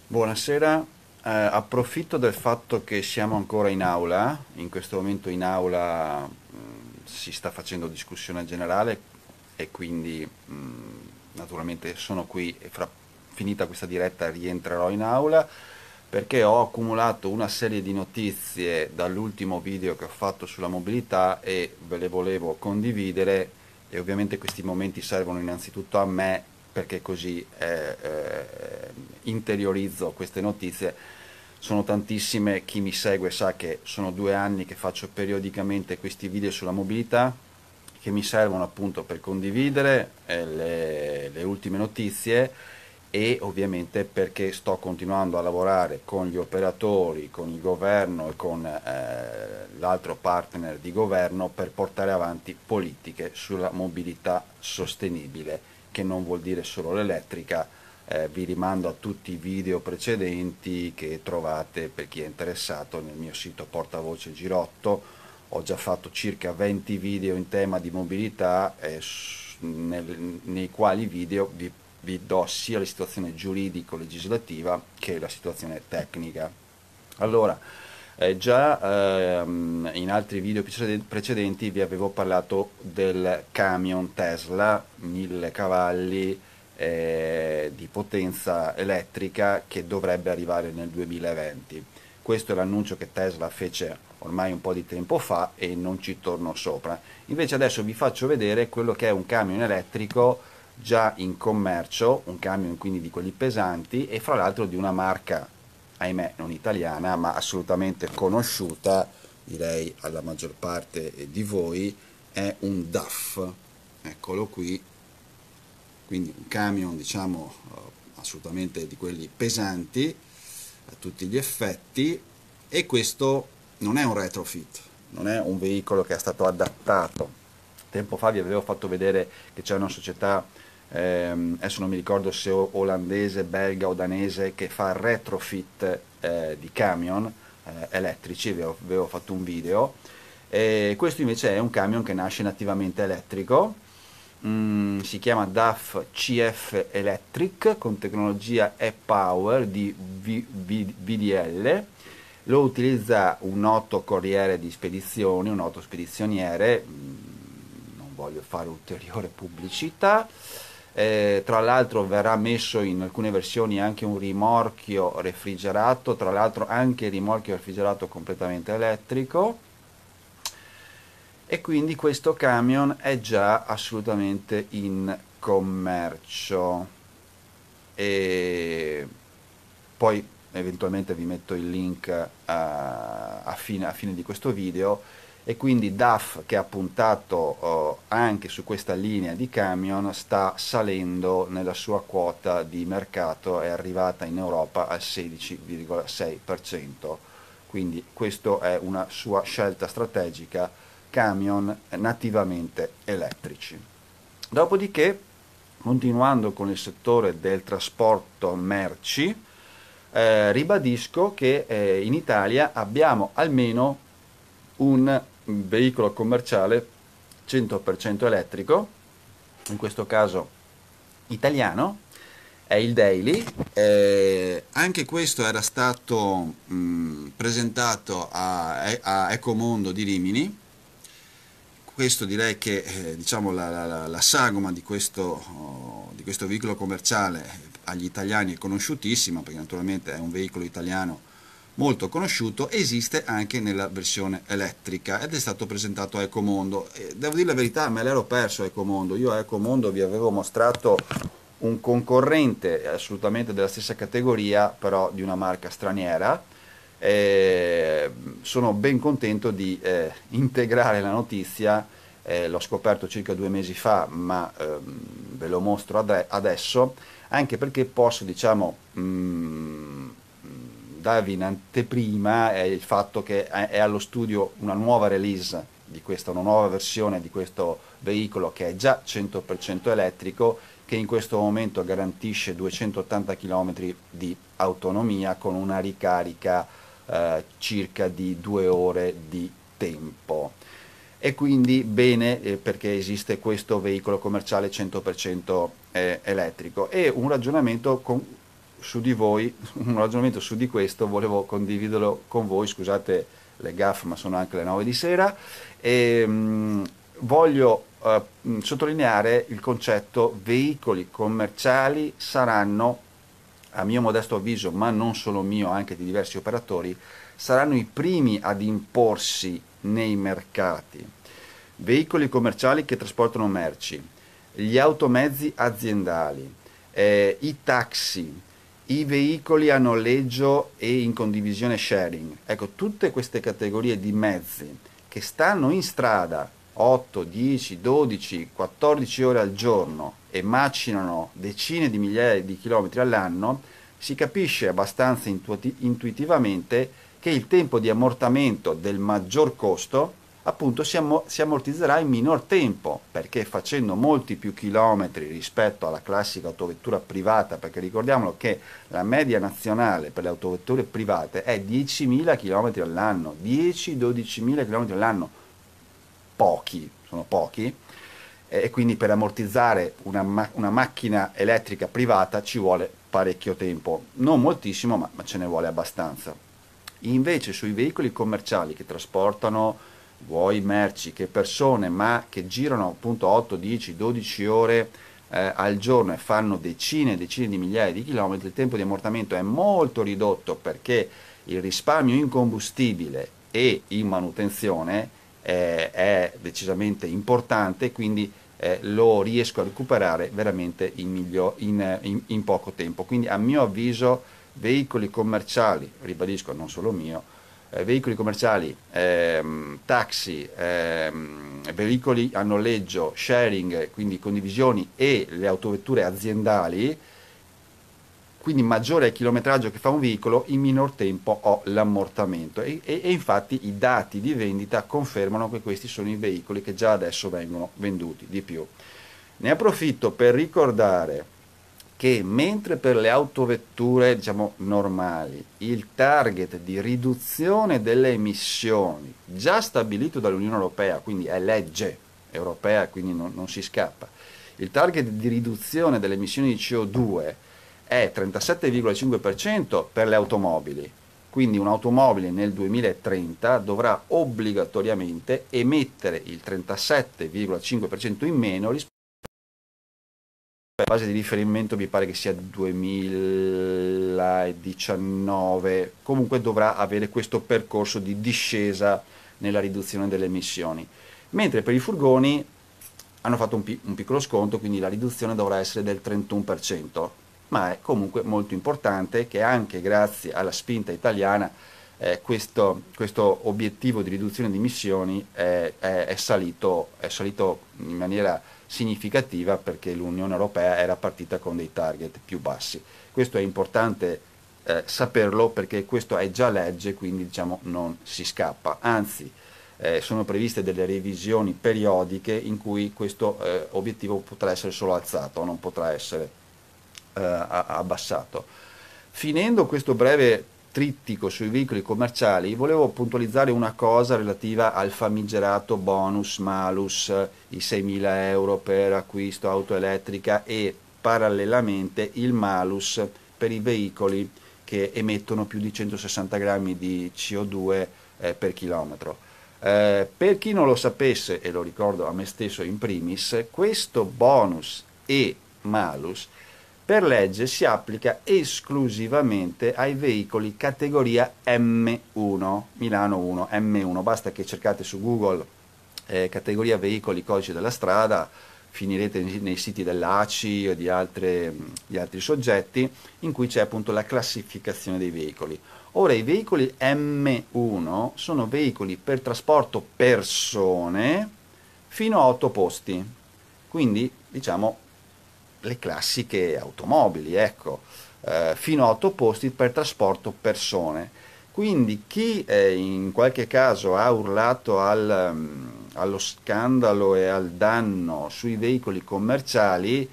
Buonasera, approfitto del fatto che siamo ancora in aula, in questo momento in aula si sta facendo discussione generale e quindi naturalmente sono qui e finita questa diretta rientrerò in aula perché ho accumulato una serie di notizie dall'ultimo video che ho fatto sulla mobilità e ve le volevo condividere e ovviamente questi momenti servono innanzitutto a me perché così interiorizzo queste notizie. Sono tantissime, chi mi segue sa che sono 2 anni che faccio periodicamente questi video sulla mobilità che mi servono appunto per condividere le ultime notizie e ovviamente perché sto continuando a lavorare con gli operatori, con il governo e con l'altro partner di governo per portare avanti politiche sulla mobilità sostenibile, che non vuol dire solo l'elettrica. Vi rimando a tutti i video precedenti che trovate per chi è interessato nel mio sito Portavoce Girotto. Ho già fatto circa 20 video in tema di mobilità nei quali video vi do sia la situazione giuridico-legislativa che la situazione tecnica. Allora, già in altri video precedenti vi avevo parlato del camion Tesla 1000 cavalli di potenza elettrica che dovrebbe arrivare nel 2020. Questo è l'annuncio che Tesla fece ormai un po' di tempo fa e non ci torno sopra. Invece adesso vi faccio vedere quello che è un camion elettrico già in commercio, un camion quindi di quelli pesanti e fra l'altro di una marca, ahimè non italiana, ma assolutamente conosciuta, direi alla maggior parte di voi, è un DAF. Eccolo qui, quindi un camion diciamo assolutamente di quelli pesanti a tutti gli effetti e questo non è un retrofit, non è un veicolo che è stato adattato. Tempo fa vi avevo fatto vedere che c'è una società, adesso non mi ricordo se olandese, belga o danese, che fa retrofit di camion elettrici, avevo fatto un video. E questo invece è un camion che nasce nativamente elettrico, si chiama DAF CF Electric con tecnologia e-Power di VDL. Lo utilizza un noto corriere di spedizioni, un noto spedizioniere, non voglio fare ulteriore pubblicità. Tra l'altro verrà messo in alcune versioni anche un rimorchio refrigerato, tra l'altro anche il rimorchio refrigerato completamente elettrico e quindi questo camion è già assolutamente in commercio e poi eventualmente vi metto il link a fine di questo video e quindi DAF che ha puntato anche su questa linea di camion sta salendo nella sua quota di mercato, è arrivata in Europa al 16,6%, quindi questa è una sua scelta strategica, camion nativamente elettrici. Dopodiché, continuando con il settore del trasporto merci, ribadisco che in Italia abbiamo almeno un veicolo commerciale 100% elettrico, in questo caso italiano, è il Daily. Anche questo era stato presentato a Ecomondo di Rimini. Questo direi che diciamo la sagoma di questo veicolo commerciale agli italiani è conosciutissima perché naturalmente è un veicolo italiano molto conosciuto, esiste anche nella versione elettrica ed è stato presentato a Ecomondo. Devo dire la verità, me l'ero perso a Ecomondo. Io a Ecomondo vi avevo mostrato un concorrente assolutamente della stessa categoria, però di una marca straniera. Sono ben contento di integrare la notizia, l'ho scoperto circa 2 mesi fa, ma ve lo mostro adesso, anche perché posso, diciamo, darvi in anteprima il fatto che è allo studio una nuova release di questa, una nuova versione di questo veicolo che è già 100% elettrico, che in questo momento garantisce 280 km di autonomia con una ricarica circa di 2 ore di tempo. E quindi bene perché esiste questo veicolo commerciale 100% elettrico. E un ragionamento su di voi, un ragionamento su di questo, volevo condividerlo con voi, scusate le gaffe, ma sono anche le 9 di sera, e voglio sottolineare il concetto: veicoli commerciali saranno, a mio modesto avviso, ma non solo mio, anche di diversi operatori, saranno i primi ad imporsi nei mercati. Veicoli commerciali che trasportano merci, gli automezzi aziendali, i taxi, i veicoli a noleggio e in condivisione sharing. Ecco, tutte queste categorie di mezzi che stanno in strada 8, 10, 12, 14 ore al giorno e macinano decine di migliaia di chilometri all'anno, si capisce abbastanza intuitivamente che il tempo di ammortamento del maggior costo appunto si ammortizzerà in minor tempo, perché facendo molti più chilometri rispetto alla classica autovettura privata, perché ricordiamolo che la media nazionale per le autovetture private è 10.000 km all'anno, 10-12.000 km all'anno, pochi, sono pochi, e quindi per ammortizzare una macchina elettrica privata ci vuole parecchio tempo, non moltissimo, ma ce ne vuole abbastanza. Invece sui veicoli commerciali che trasportano vuoi merci che persone, ma che girano appunto 8, 10, 12 ore al giorno e fanno decine e decine di migliaia di chilometri, il tempo di ammortamento è molto ridotto, perché il risparmio in combustibile e in manutenzione è decisamente importante, quindi lo riesco a recuperare veramente in poco tempo. Quindi a mio avviso veicoli commerciali, ribadisco non solo mio, veicoli commerciali, taxi, veicoli a noleggio, sharing, quindi condivisioni, e le autovetture aziendali, quindi maggiore è il chilometraggio che fa un veicolo, in minor tempo ho l'ammortamento, e infatti i dati di vendita confermano che questi sono i veicoli che già adesso vengono venduti di più. Ne approfitto per ricordare che mentre per le autovetture, diciamo, normali, il target di riduzione delle emissioni già stabilito dall'Unione Europea, quindi è legge europea, quindi non si scappa, il target di riduzione delle emissioni di CO2 è 37,5% per le automobili, quindi un'automobile nel 2030 dovrà obbligatoriamente emettere il 37,5% in meno rispetto alla base di riferimento, mi pare che sia 2019, comunque dovrà avere questo percorso di discesa nella riduzione delle emissioni, mentre per i furgoni hanno fatto un piccolo sconto, quindi la riduzione dovrà essere del 31%, ma è comunque molto importante che anche grazie alla spinta italiana questo obiettivo di riduzione di emissioni è salito in maniera significativa, perché l'Unione Europea era partita con dei target più bassi. Questo è importante saperlo, perché questo è già legge, quindi diciamo non si scappa, anzi sono previste delle revisioni periodiche in cui questo obiettivo potrà essere solo alzato, non potrà essere abbassato. Finendo questo breve trittico sui veicoli commerciali, volevo puntualizzare una cosa relativa al famigerato bonus malus, i 6.000 euro per acquisto auto elettrica, e parallelamente il malus per i veicoli che emettono più di 160 grammi di CO2 per chilometro. Per chi non lo sapesse, e lo ricordo a me stesso in primis, questo bonus e malus per legge si applica esclusivamente ai veicoli categoria M1, Milano 1, M1, basta che cercate su Google categoria veicoli codice della strada, finirete nei siti dell'ACI o di altri soggetti in cui c'è appunto la classificazione dei veicoli. Ora, i veicoli M1 sono veicoli per trasporto persone fino a 8 posti, quindi diciamo le classiche automobili, ecco, fino a 8 posti per trasporto persone. Quindi chi in qualche caso ha urlato allo scandalo e al danno sui veicoli commerciali,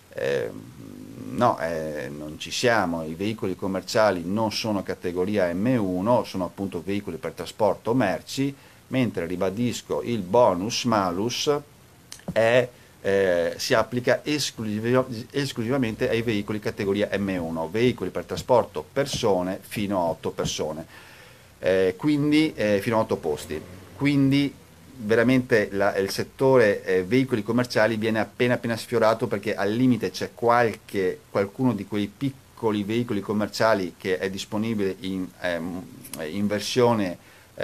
no, non ci siamo. I veicoli commerciali non sono categoria M1, sono appunto veicoli per trasporto merci, mentre ribadisco il bonus malus è si applica esclusivamente ai veicoli categoria M1, veicoli per trasporto persone fino a 8 persone, quindi fino a 8 posti. Quindi veramente il settore veicoli commerciali viene appena sfiorato, perché al limite c'è qualcuno di quei piccoli veicoli commerciali che è disponibile in versione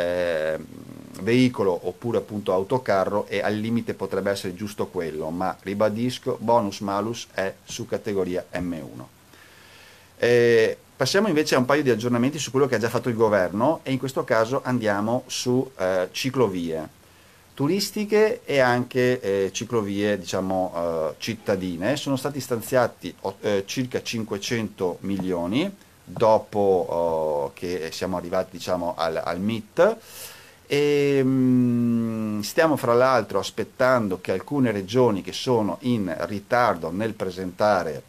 veicolo oppure appunto autocarro, e al limite potrebbe essere giusto quello, ma ribadisco, bonus malus è su categoria M1. Passiamo invece a un paio di aggiornamenti su quello che ha già fatto il governo, e in questo caso andiamo su ciclovie turistiche e anche ciclovie, diciamo, cittadine. Sono stati stanziati circa 500 milioni dopo che siamo arrivati, diciamo, al MIT, e stiamo fra l'altro aspettando che alcune regioni che sono in ritardo nel presentare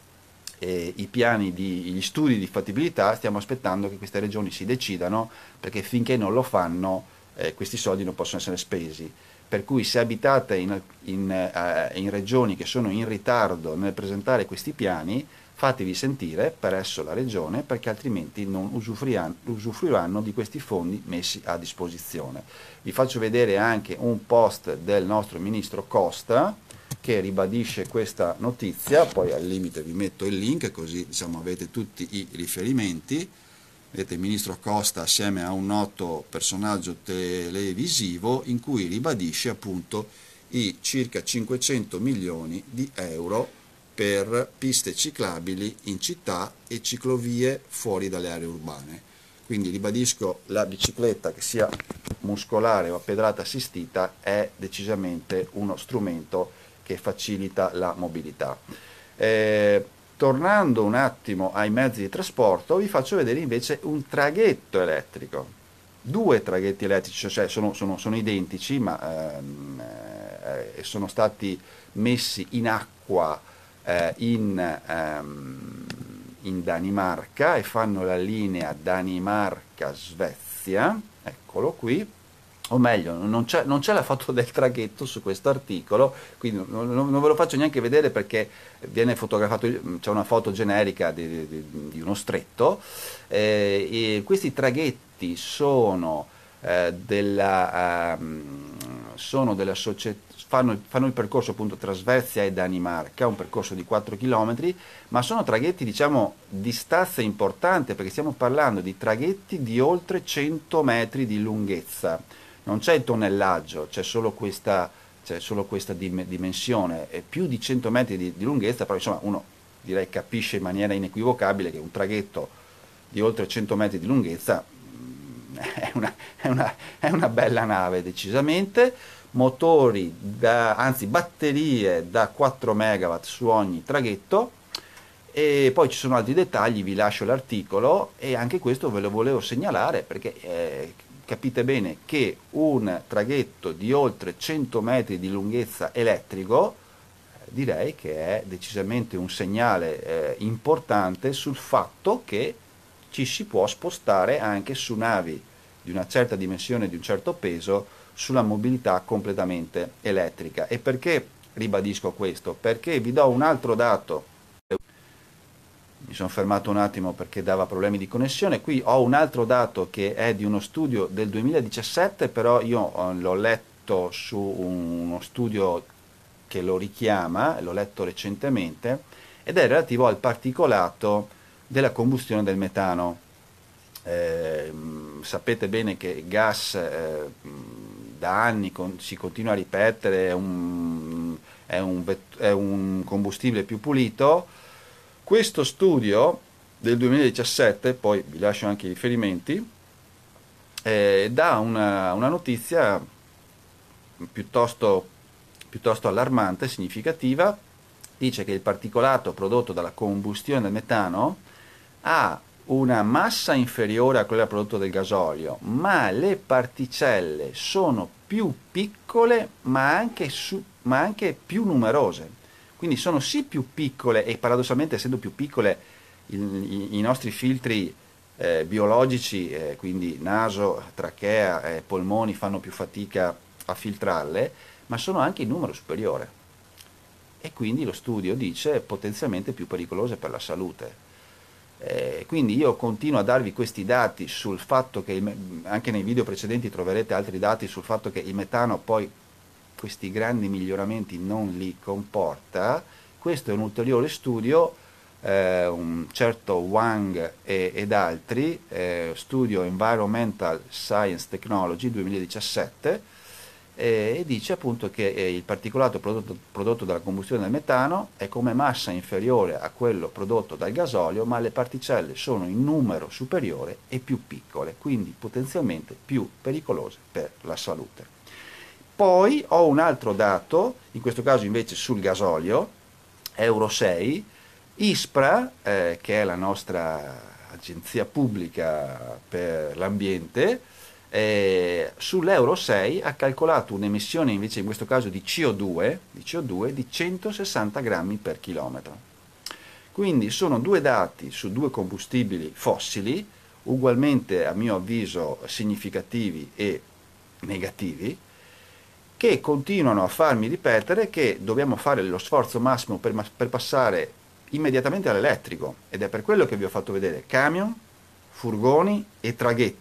gli studi di fattibilità, stiamo aspettando che queste regioni si decidano, perché finché non lo fanno questi soldi non possono essere spesi. Per cui se abitate in regioni che sono in ritardo nel presentare questi piani, fatevi sentire presso la regione, perché altrimenti non usufruiranno di questi fondi messi a disposizione. Vi faccio vedere anche un post del nostro ministro Costa che ribadisce questa notizia, poi al limite vi metto il link così, diciamo, avete tutti i riferimenti. Vedete il ministro Costa assieme a un noto personaggio televisivo, in cui ribadisce appunto i circa 500 milioni di euro per piste ciclabili in città e ciclovie fuori dalle aree urbane. Quindi ribadisco, la bicicletta, che sia muscolare o a pedrata assistita, è decisamente uno strumento che facilita la mobilità. Tornando un attimo ai mezzi di trasporto, vi faccio vedere invece un traghetto elettrico. Due traghetti elettrici, cioè sono identici, ma sono stati messi in acqua in Danimarca, e fanno la linea Danimarca-Svezia, eccolo qui. O meglio, non c'è la foto del traghetto su questo articolo, quindi non ve lo faccio neanche vedere, perché viene fotografato, c'è una foto generica di uno stretto. E questi traghetti sono della società, fanno il percorso appunto tra Svezia e Danimarca, un percorso di 4 km, ma sono traghetti, diciamo, di stazza importante, perché stiamo parlando di traghetti di oltre 100 metri di lunghezza. Non c'è il tonnellaggio, c'è solo questa dimensione, e più di 100 metri di lunghezza, però insomma uno, direi, capisce in maniera inequivocabile che un traghetto di oltre 100 metri di lunghezza è una bella nave, decisamente. Motori, anzi batterie da 4 megawatt su ogni traghetto. E poi ci sono altri dettagli, vi lascio l'articolo, e anche questo ve lo volevo segnalare, perché capite bene che un traghetto di oltre 100 metri di lunghezza elettrico, direi che è decisamente un segnale importante sul fatto che ci si può spostare anche su navi di una certa dimensione, di un certo peso, sulla mobilità completamente elettrica. E perché ribadisco questo? Perché vi do un altro dato. Mi sono fermato un attimo perché dava problemi di connessione. Qui ho un altro dato che è di uno studio del 2017, però io l'ho letto su uno studio che lo richiama, l'ho letto recentemente, ed è relativo al particolato della combustione del metano. Sapete bene che gas, da anni si continua a ripetere, è un combustibile più pulito. Questo studio del 2017, poi vi lascio anche i riferimenti, dà una notizia piuttosto allarmante, significativa. Dice che il particolato prodotto dalla combustione del metano ha una massa inferiore a quella prodotta del gasolio, ma le particelle sono più piccole, ma anche più numerose. Quindi sono sì più piccole, e paradossalmente, essendo più piccole, i nostri filtri biologici, quindi naso, trachea, polmoni, fanno più fatica a filtrarle, ma sono anche in numero superiore. e quindi lo studio dice potenzialmente più pericolose per la salute. Quindi io continuo a darvi questi dati sul fatto che, anche nei video precedenti troverete altri dati sul fatto che il metano poi questi grandi miglioramenti non li comporta. Questo è un ulteriore studio, un certo Wang ed altri, studio Environmental Science Technology 2017, e dice appunto che il particolato prodotto dalla combustione del metano è come massa inferiore a quello prodotto dal gasolio, ma le particelle sono in numero superiore e più piccole, quindi potenzialmente più pericolose per la salute. Poi ho un altro dato, in questo caso invece sul gasolio, Euro 6, ISPRA, che è la nostra agenzia pubblica per l'ambiente, sull'Euro 6 ha calcolato un'emissione invece in questo caso di CO2 di 160 grammi per chilometro. Quindi sono due dati su due combustibili fossili, ugualmente a mio avviso significativi e negativi, che continuano a farmi ripetere che dobbiamo fare lo sforzo massimo per passare immediatamente all'elettrico, ed è per quello che vi ho fatto vedere camion, furgoni e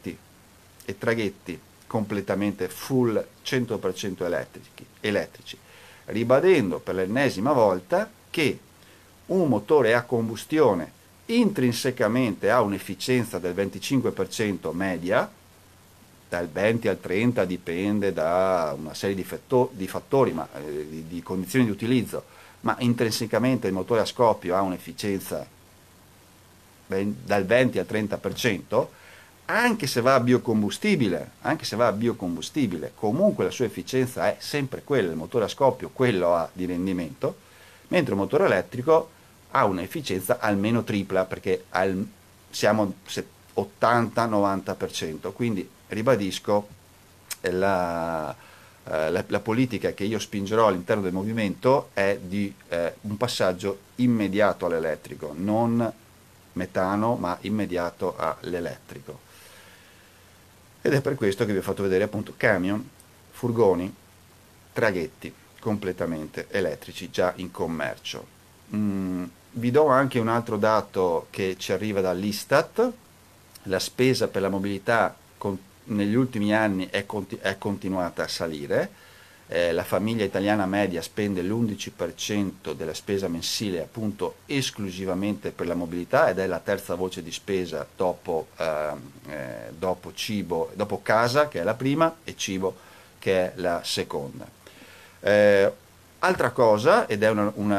traghetti completamente full 100% elettrici, ribadendo per l'ennesima volta che un motore a combustione intrinsecamente ha un'efficienza del 25% media, dal 20 al 30 dipende da una serie di fattori, di condizioni di utilizzo, ma intrinsecamente il motore a scoppio ha un'efficienza dal 20 al 30%, anche se va a biocombustibile, comunque la sua efficienza è sempre quella, il motore a scoppio quello ha di rendimento, mentre il motore elettrico ha un'efficienza almeno tripla, perché siamo 80-90%, quindi ribadisco la politica che io spingerò all'interno del movimento è di un passaggio immediato all'elettrico, non metano ma immediato all'elettrico. Ed è per questo che vi ho fatto vedere appunto camion, furgoni, traghetti completamente elettrici già in commercio. Vi do anche un altro dato che ci arriva dall'Istat: la spesa per la mobilità negli ultimi anni è continuata a salire. La famiglia italiana media spende l'11% della spesa mensile appunto esclusivamente per la mobilità, ed è la terza voce di spesa dopo cibo, dopo casa che è la prima e cibo che è la seconda. Altra cosa, ed è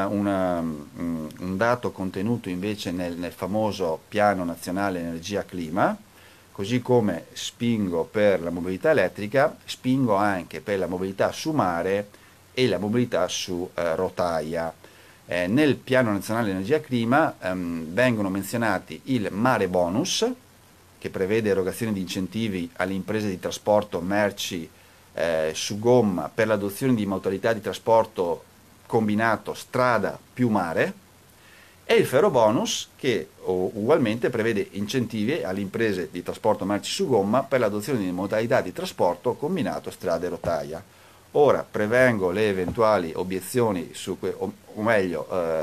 un dato contenuto invece nel famoso Piano Nazionale Energia Clima, così come spingo per la mobilità elettrica, spingo anche per la mobilità su mare e la mobilità su rotaia. Nel Piano Nazionale Energia Clima vengono menzionati il Mare Bonus, che prevede erogazione di incentivi alle imprese di trasporto merci su gomma per l'adozione di modalità di trasporto combinato strada più mare, e il ferrobonus, che ugualmente prevede incentivi alle imprese di trasporto merci su gomma per l'adozione di modalità di trasporto combinato strada e rotaia. Ora prevengo le eventuali obiezioni o meglio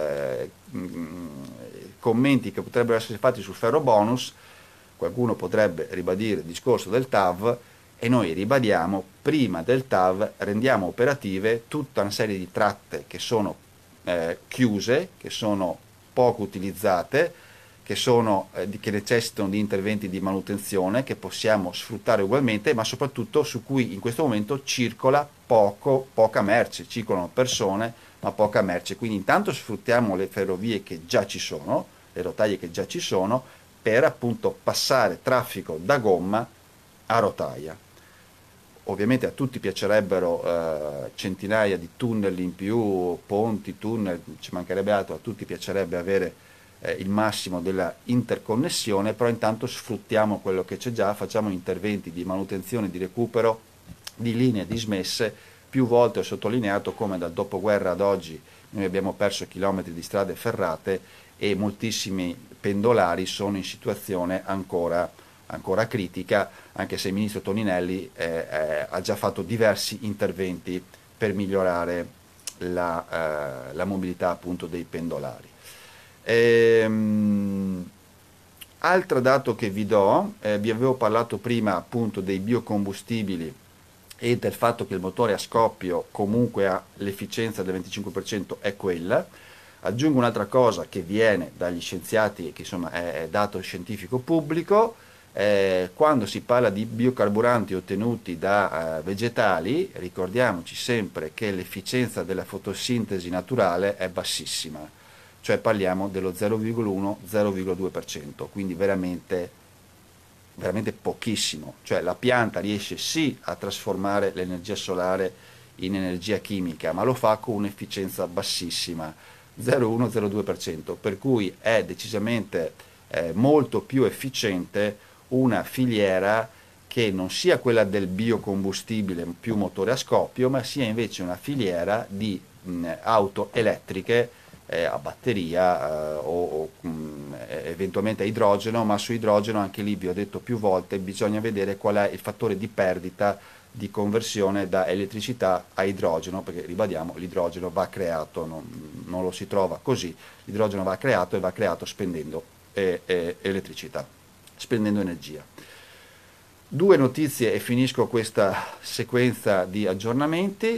commenti che potrebbero essere fatti sul ferrobonus. Qualcuno potrebbe ribadire il discorso del TAV, e noi ribadiamo: prima del TAV rendiamo operative tutta una serie di tratte che sono chiuse, che sono poco utilizzate, che necessitano di interventi di manutenzione che possiamo sfruttare ugualmente, ma soprattutto su cui in questo momento circola poca merce, circolano persone ma poca merce. Quindi intanto sfruttiamo le ferrovie che già ci sono, le rotaie che già ci sono, per appunto passare traffico da gomma a rotaia. Ovviamente a tutti piacerebbero centinaia di tunnel in più, ponti, tunnel, ci mancherebbe altro, a tutti piacerebbe avere il massimo della interconnessione, però intanto sfruttiamo quello che c'è già, facciamo interventi di manutenzione, di recupero di linee dismesse. Più volte ho sottolineato come dal dopoguerra ad oggi noi abbiamo perso chilometri di strade ferrate e moltissimi pendolari sono in situazione ancora critica, anche se il ministro Toninelli ha già fatto diversi interventi per migliorare la mobilità appunto dei pendolari. Altro dato che vi do, vi avevo parlato prima appunto dei biocombustibili e del fatto che il motore a scoppio comunque ha l'efficienza del 25% è quella. Aggiungo un'altra cosa che viene dagli scienziati, che insomma è dato scientifico pubblico: quando si parla di biocarburanti ottenuti da vegetali, ricordiamoci sempre che l'efficienza della fotosintesi naturale è bassissima, cioè parliamo dello 0,1-0,2%, quindi veramente, veramente pochissimo. Cioè la pianta riesce sì a trasformare l'energia solare in energia chimica, ma lo fa con un'efficienza bassissima, 0,1-0,2%, per cui è decisamente molto più efficiente una filiera che non sia quella del biocombustibile più motore a scoppio, ma sia invece una filiera di auto elettriche a batteria eventualmente a idrogeno, ma su idrogeno anche lì vi ho detto più volte bisogna vedere qual è il fattore di perdita di conversione da elettricità a idrogeno, perché ribadiamo, l'idrogeno va creato, non lo si trova così, l'idrogeno va creato e va creato spendendo elettricità, spendendo energia. Due notizie e finisco questa sequenza di aggiornamenti.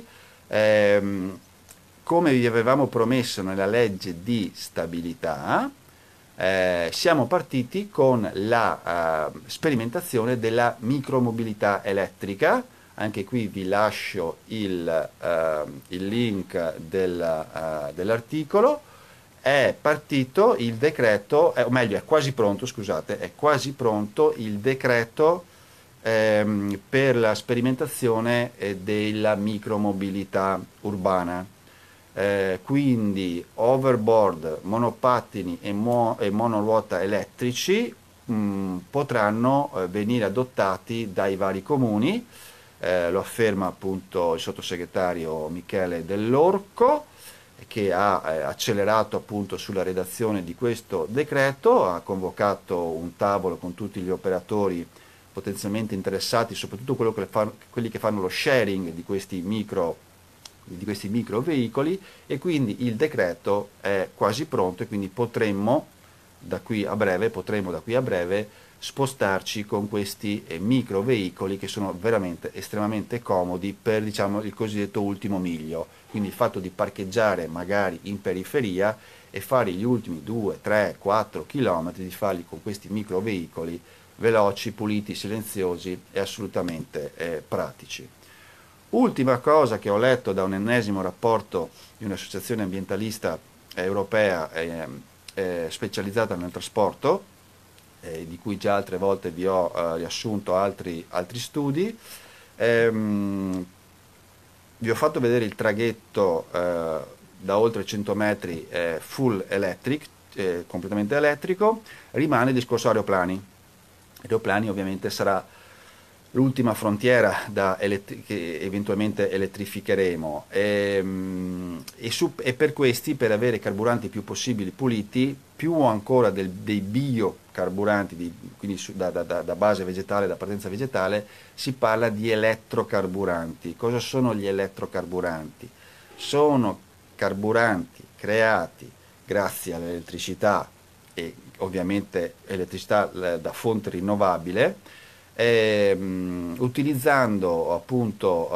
Come vi avevamo promesso nella legge di stabilità, siamo partiti con la sperimentazione della micromobilità elettrica. Anche qui vi lascio il link dell'articolo. È partito il decreto, o meglio è quasi pronto, scusate, è quasi pronto il decreto per la sperimentazione della micromobilità urbana. Quindi overboard, monopattini e monoruota elettrici potranno venire adottati dai vari comuni, lo afferma appunto il sottosegretario Michele Dell'Orco, che ha accelerato appunto sulla redazione di questo decreto, ha convocato un tavolo con tutti gli operatori potenzialmente interessati, soprattutto quelli che fanno lo sharing di questi micro veicoli, e quindi il decreto è quasi pronto e quindi potremmo da qui a breve spostarci con questi micro veicoli che sono veramente estremamente comodi per, diciamo, il cosiddetto ultimo miglio, quindi il fatto di parcheggiare magari in periferia e fare gli ultimi 2, 3, 4 km, di farli con questi micro veicoli veloci, puliti, silenziosi e assolutamente pratici. Ultima cosa che ho letto da un ennesimo rapporto di un'associazione ambientalista europea specializzata nel trasporto, di cui già altre volte vi ho riassunto altri studi. Vi ho fatto vedere il traghetto da oltre 100 metri full electric, completamente elettrico. Rimane il discorso aeroplani. Aeroplani ovviamente sarà l'ultima frontiera che eventualmente elettrificheremo, e per questi, per avere carburanti più possibili puliti, più ancora dei biocarburanti, quindi da base vegetale, da partenza vegetale, si parla di elettrocarburanti. Cosa sono gli elettrocarburanti? Sono carburanti creati grazie all'elettricità, e ovviamente elettricità da fonte rinnovabile, utilizzando appunto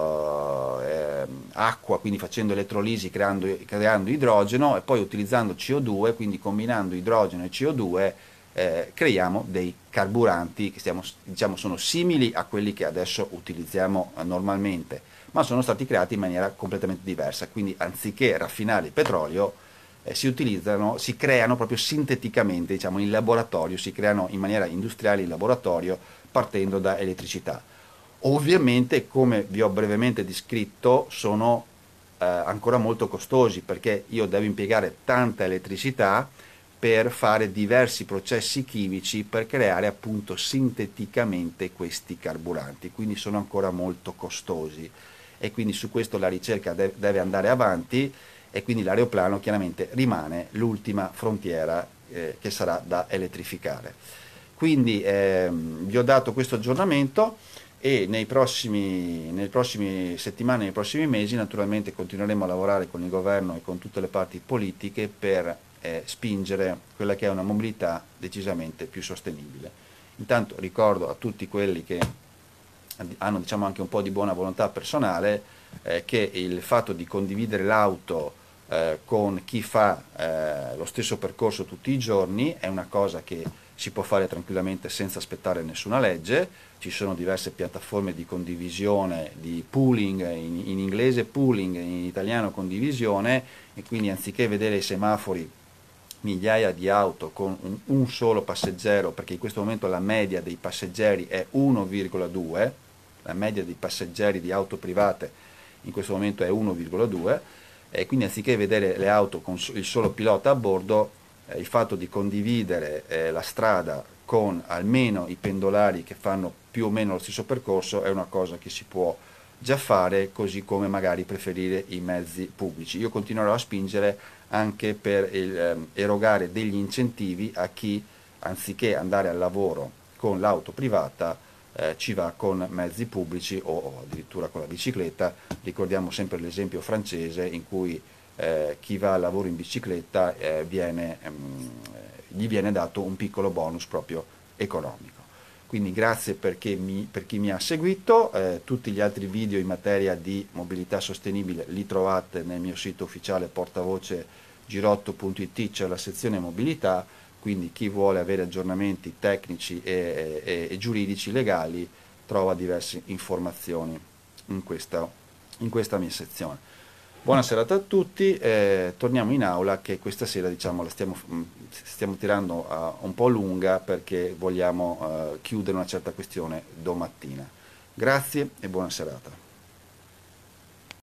acqua, quindi facendo elettrolisi, creando idrogeno, e poi utilizzando CO2, quindi combinando idrogeno e CO2 creiamo dei carburanti che diciamo sono simili a quelli che adesso utilizziamo normalmente, ma sono stati creati in maniera completamente diversa. Quindi anziché raffinare il petrolio, si creano proprio sinteticamente, diciamo in laboratorio, si creano in maniera industriale in laboratorio, partendo da elettricità. Ovviamente, come vi ho brevemente descritto, sono ancora molto costosi, perché io devo impiegare tanta elettricità per fare diversi processi chimici per creare appunto sinteticamente questi carburanti, quindi sono ancora molto costosi, e quindi su questo la ricerca deve andare avanti, e quindi l'aeroplano chiaramente rimane l'ultima frontiera che sarà da elettrificare. Quindi vi ho dato questo aggiornamento e nelle prossime settimane, nei prossimi mesi naturalmente continueremo a lavorare con il governo e con tutte le parti politiche per spingere quella che è una mobilità decisamente più sostenibile. Intanto ricordo a tutti quelli che hanno diciamo anche un po' di buona volontà personale che il fatto di condividere l'auto con chi fa lo stesso percorso tutti i giorni è una cosa che si può fare tranquillamente senza aspettare nessuna legge. Ci sono diverse piattaforme di condivisione, di pooling, in inglese pooling, in italiano condivisione, e quindi anziché vedere i semafori migliaia di auto con un solo passeggero, perché in questo momento la media dei passeggeri è 1,2, la media dei passeggeri di auto private in questo momento è 1,2, e quindi anziché vedere le auto con il solo pilota a bordo, il fatto di condividere la strada con almeno i pendolari che fanno più o meno lo stesso percorso è una cosa che si può già fare, così come magari preferire i mezzi pubblici. Io continuerò a spingere anche per erogare degli incentivi a chi, anziché andare al lavoro con l'auto privata, ci va con mezzi pubblici o addirittura con la bicicletta. Ricordiamo sempre l'esempio francese in cui chi va al lavoro in bicicletta gli viene dato un piccolo bonus proprio economico. Quindi grazie per chi mi ha seguito, tutti gli altri video in materia di mobilità sostenibile li trovate nel mio sito ufficiale portavoce girotto.it, c'è la sezione mobilità, quindi chi vuole avere aggiornamenti tecnici e giuridici legali trova diverse informazioni in questa mia sezione. Buona serata a tutti, torniamo in aula che questa sera diciamo, stiamo tirando un po' lunga perché vogliamo chiudere una certa questione domattina. Grazie e buona serata.